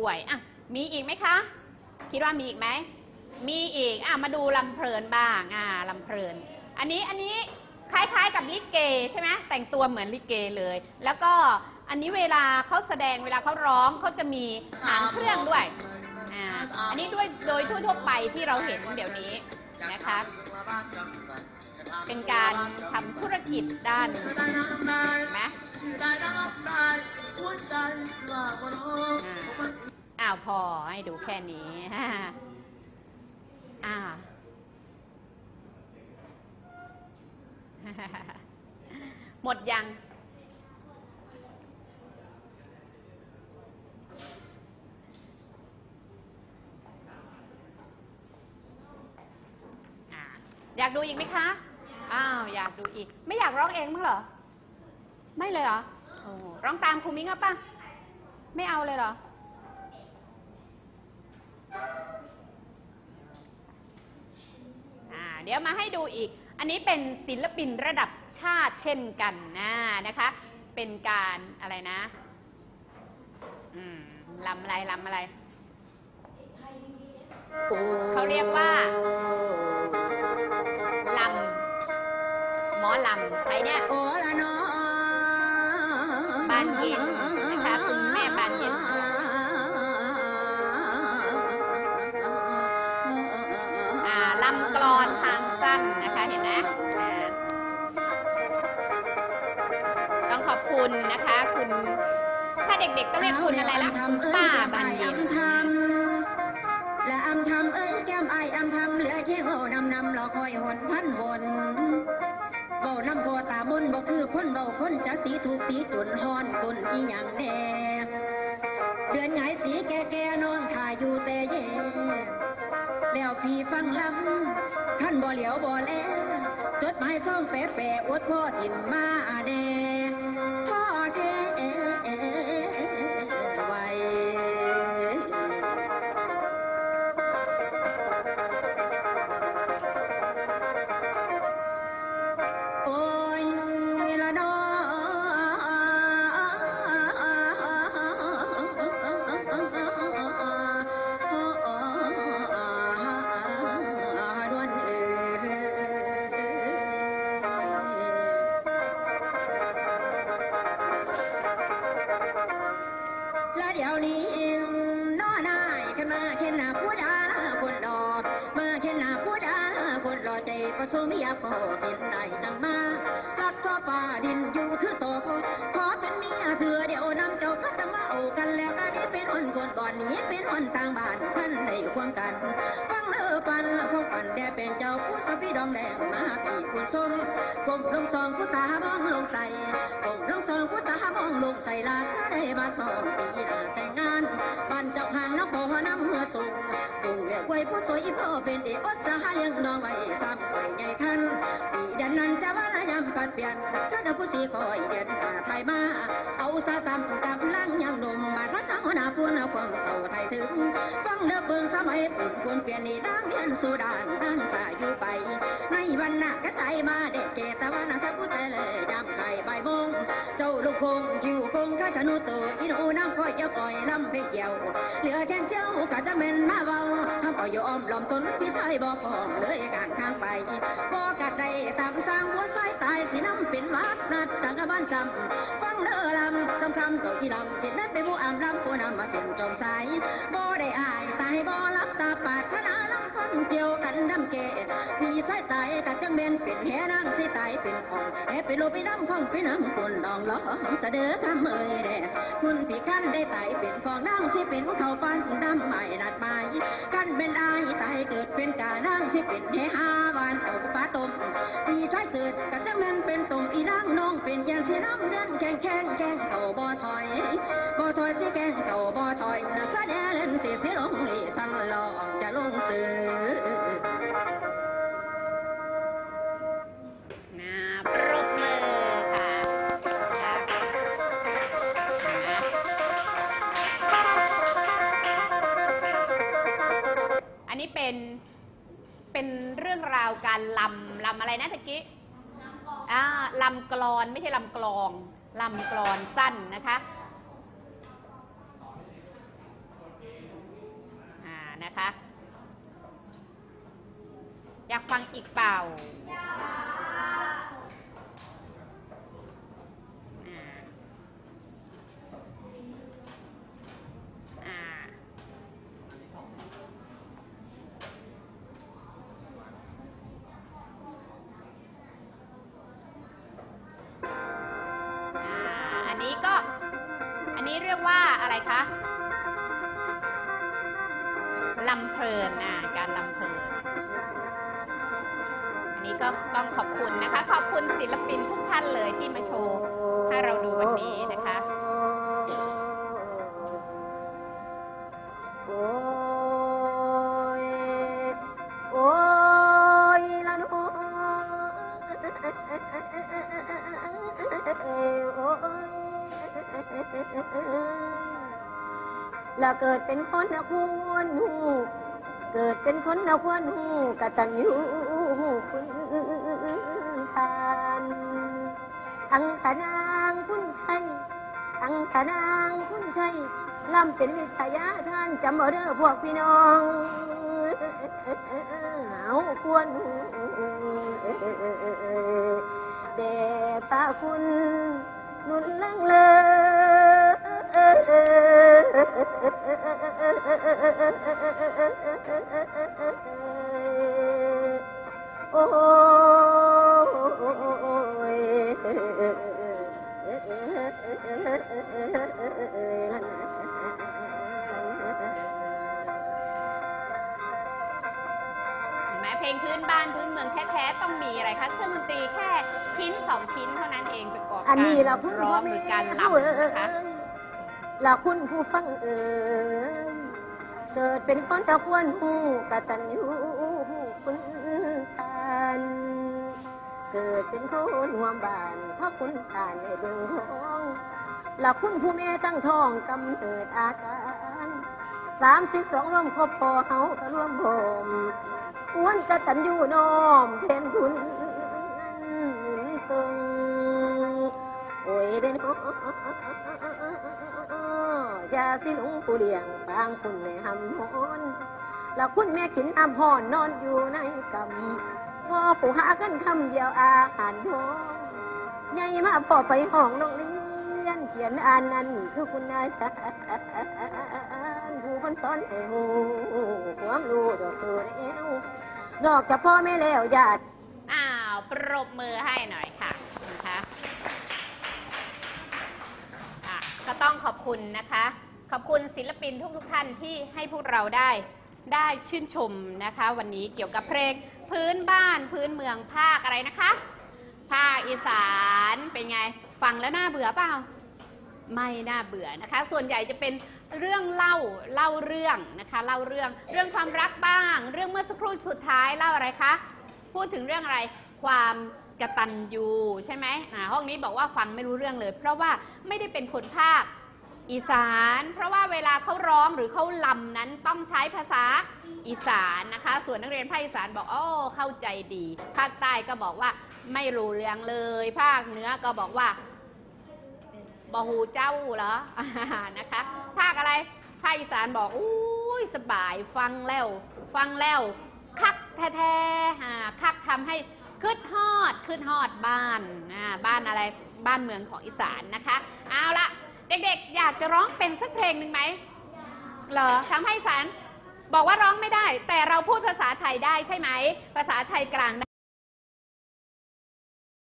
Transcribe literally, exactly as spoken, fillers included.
ด้วยอ่ะมีอีกไหมคะคิดว่ามีอีกไหมมีอีกอ่ะมาดูลำเพลินบ้างอ่ะลำเพลินอันนี้อันนี้คล้ายๆกับลิเกใช่ไหมแต่งตัวเหมือนลิเกเลยแล้วก็อันนี้เวลาเขาแสดงเวลาเขาร้องเขาจะมีหางเครื่องด้วยอ่าอันนี้ด้วยโดยทั่วๆไปที่เราเห็นเดี๋ยวนี้นะคะเป็นการทำธุรกิจด้านเห็นไหมอ้าวพอให้ดูแค่นี้อ่าหมดยังอยากดูอีกไหมคะอ้าวอยากดูอีกไม่อยากร้องเองมั้งเหรอไม่เลยเหรอโอ้ร้องตามครูมิ้งอ่ะป่ะไม่เอาเลยเหรออ่าเดี๋ยวมาให้ดูอีกอันนี้เป็นศิลปินระดับชาติเช่นกันนะนะคะเป็นการอะไรนะอืมลำอะไรลำอะไรเขาเรียกว่าลำหมอลำใครเนี่ยบานเย็นนะคะคุณแม่บานเย็นลำกลอนทางสั้นนะคะเห็นไหมต้องขอบคุณนะคะคุณถ้าเด็กๆต้องเรียกคุณอะไรล่ะป้าบานเย็นและอำทำเอ้ยแก้มไออำทำเหลือแค่โง่นำนำรอคอยหนพันหนเบาน้ำโพตาบนบ่คือคนเบาคนจักตีถูกตีตุนฮอนตุนอีหยังแดงเดือนไงสีแก่แก่น้องถ่ายอยู่แต่เย่แล้วพี่ฟังลำขั้นบ่เหลียวบ่แลจดหมายซ่องแปะแปะอวดพ่อถิ่มมาแดงพ่อแท้ไว้โอ้ยละน้อเดี๋ยวนี้น้อนายขึ้นมาเข็นหน้าผู้ดาคนรอมาเข็นหน้าผู้ดาคนรอใจประสงค์อยากพอเข็นได้จังมารักก็ฟ้าดินอยู่คือโตพอพอเป็นเมียเถื่อเดี๋ยวนำเจ้าก็จะมาเอากันแล้วอันนี้เป็นคนคนก่อนนี้เป็นคนต่างบ้านพันได้ความกันฟังเลือปันเขาปันแด่เป็นเจ้าผู้สพี่ดองแดงมาปีคุณส้มกลมลงซองผู้ตามองลงใส่กลมลงซองผู้ตามองลงใส่ลาได้บัดมองปีหน้าแต่งงานบ้านเจ้าหันน้ำพอน้ำเมื่อสูงปุ่งเลี้ยงไว้ผู้สวยพ่อเป็นเอกอสหาเลี้ยงน้องไว้ซ้ำไว้ใหญ่ท่านปีเดือนนั้นจะว่าละยำปัดเปลี่ยนถ้าเด็กผู้สีคอยเย็นมาไทยมาเอาซาซ้ำกำลังยำหนุ่มมาทักหัวหน้าพูนเอาความเก่าไทยถึงฟังเลิกเบิ่งสมัยปุ่นควรเปลี่ยนนี่ดังเพียนสุดานด้านสายอยู่ไปในวันหน้าก็ใส่มาเด็กเกตะวันถ้าผู้แต่เลยยำไข่ใบมงเจ้าลูกคงจิวคงข้าธนูตัวอินูน้ำคอยยกอ่อยลำเพเกี่ยวเหลือแค่เจ้ากะจะเป็นมาเบาทำอ่อยยอมหลอมต้นพี่ชายบอกพองเลยกางข้างไปบอกกัดได้ตามสร้างหัวไส้ตายสีน้ำเป็นวัดนัดต่างกับบ้านซ้ำฟังเด้อลำสำคำตัวอีลำจิตนั้นไปผู้อ่านลำผู้นำมาเส้นจงสายบ่ได้อายตายบ่รับตาปาดขนาลำพันเกี่ยวกันดำเกะพี่ไส้ตายกัดจังเบนเป็นแห่นางสิตายเป็นของแห่เป็นโลไปน้ำของไปน้ำคนดองล้อเสด็จคำเอ่ยแด่คุณพี่ขั้นได้ตายเป็นของนางสิเป็นเขาปันดำใหม่นัดหมายกันเป็นอายตายเกิดเป็นกานางสิเป็นเฮฮาวานเอาปลาต้มพี่ชายเกิดกัดจังเบนเป็นตุ่มอีนางน้องเป็นแกนสีน้ำเดินแข่งแข่งแข่งเข่าบ่ถอยบ่ถอยสิแข่งเข่าบ่ถอยน่ะแสดงเล่นตีสิลงนี่ทั้งหลอกจะลงตื่นนะปรบมือค่ะอันนี้เป็นเป็นเรื่องราวการลำลำอะไรนะตะกี้อ่าลำกลอนไม่ใช่ลำกลองลำกลอนสั้นนะคะนะคะอยากฟังอีกเปล่าอันนี้ก็อันนี้เรียกว่าอะไรคะลำเพลินอ่ะการลำเพลินอันนี้ก็ต้องขอบคุณนะคะขอบคุณศิลปินทุกท่านเลยที่มาโชว์ให้เราดูวันนี้นะคะโอ้ยโอ้ยละน้องละเกิดเป็นคนนะควรหูเกิดเป็นคนนะควรหูกตัญญูคุณทานทั้งขนางคุณชัยทั้งขนางคุณชัยล่ำเป็นวิทยาท่านจำเอาเด้อพวกพี่น้องเอาควรเดตาคุณนุนลังเลยโอ้ยเพลงพื้นบ้านพื้นเมืองแท้ๆต้องมีอะไรคะเครื่องดนตรีแค่ชิ้นสองชิ้นเท่านั้นเองประกอบการร้องหรือการรำนะคะละคุณผู้ฟังเอ๋ยเกิดเป็นคนตะควรหูกตัญญูคุณทานเกิดเป็นคนห่วมบ้านเพราะคุณทานในเดืองท้องละคุณผู้แม่ตั้งท้องกำเนิดอาการสามสิบสองร่วมครบพอเฮาก็ร่วมผมอ้วนกตัญญูน้อมเทนคุณทรงโอ้ยเด่นยาสิลุงผู้เลี้ยงปางคุณในหำหอนแล้วคุณแม่ขินอำหอนนอนอยู่ในกำงอผู้หากันคำเดียวอาหารท้องใหญ่มาพ่อไปห้องโรงเรียนเขียนอ่านนั่นคือคุณอาจารย์ผู้คนสอนให้หูความรู้ดอกสูแล้วนอกจากพ่อแม่แล้วญาติอ้าวปรบมือให้หน่อยค่ะนะคะก็ต้องขอบคุณนะคะขอบคุณศิลปินทุกๆท่านที่ให้พวกเราได้ได้ชื่นชมนะคะวันนี้เกี่ยวกับเพลงพื้นบ้านพื้นเมืองภาคอะไรนะคะภาคอีสานเป็นไงฟังแล้วน่าเบื่อเปล่าไม่น่าเบื่อนะคะส่วนใหญ่จะเป็นเรื่องเล่าเล่าเรื่องนะคะเล่าเรื่องเรื่องความรักบ้างเรื่องเมื่อสักครู่สุดท้ายเล่าอะไรคะพูดถึงเรื่องอะไรความกตัญญูใช่ไหมห้องนี้บอกว่าฟังไม่รู้เรื่องเลยเพราะว่าไม่ได้เป็นคนภาคอีสานเพราะว่าเวลาเขาร้องหรือเขาลำนั้นต้องใช้ภาษาอีสานนะคะส่วนนักเรียนภาคอีสานบอกโอ้เข้าใจดีภาคใต้ก็บอกว่าไม่รู้เรื่องเลยภาคเหนือก็บอกว่าบอหูเจ้าเหรอนะคะภาคอะไรภาคอีสานบอกอุ้ยสบายฟังแล้วฟังแล้วคักแท้ๆคักทำให้ขึ้นฮอดขึ้นฮอดบ้านบ้านอะไรบ้านเมืองของอีสานนะคะเอาละเด็กๆอยากจะร้องเป็นสักเพลงหนึ่งไหมเหรอทางภาคอีสานบอกว่าร้องไม่ได้แต่เราพูดภาษาไทยได้ใช่ไหมภาษาไทยกลาง